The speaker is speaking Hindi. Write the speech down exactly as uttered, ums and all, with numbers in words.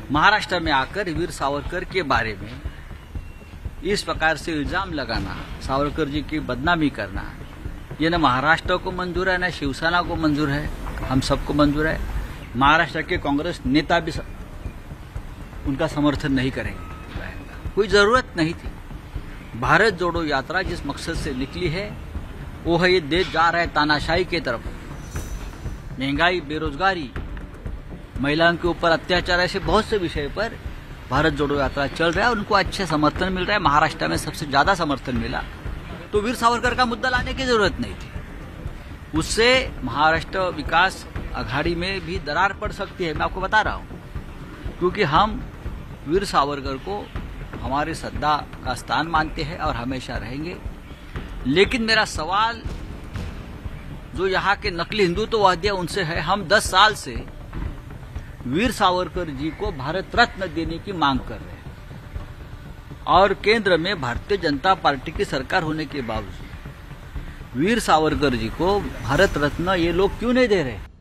महाराष्ट्र में आकर वीर सावरकर के बारे में इस प्रकार से इल्जाम लगाना, सावरकर जी की बदनामी करना, ये न महाराष्ट्र को मंजूर है न शिवसेना को मंजूर है, हम सबको मंजूर है। महाराष्ट्र के कांग्रेस नेता भी उनका समर्थन नहीं करेंगे। कोई जरूरत नहीं थी। भारत जोड़ो यात्रा जिस मकसद से निकली है वो है ये देश जा रहा है तानाशाही की तरफ। महंगाई, बेरोजगारी, महिलाओं के ऊपर अत्याचार, ऐसे बहुत से विषय पर भारत जोड़ो यात्रा चल रहा है। उनको अच्छे समर्थन मिल रहा है। महाराष्ट्र में सबसे ज्यादा समर्थन मिला, तो वीर सावरकर का मुद्दा लाने की जरूरत नहीं थी। उससे महाराष्ट्र विकास अघाड़ी में भी दरार पड़ सकती है, मैं आपको बता रहा हूं, क्योंकि हम वीर सावरकर को हमारे श्रद्धा का स्थान मानते हैं और हमेशा रहेंगे। लेकिन मेरा सवाल जो यहाँ के नकली हिंदुत्ववादी उनसे है, हम दस साल से वीर सावरकर जी को भारत रत्न देने की मांग कर रहे हैं और केंद्र में भारतीय जनता पार्टी की सरकार होने के बावजूद वीर सावरकर जी को भारत रत्न ये लोग क्यों नहीं दे रहे?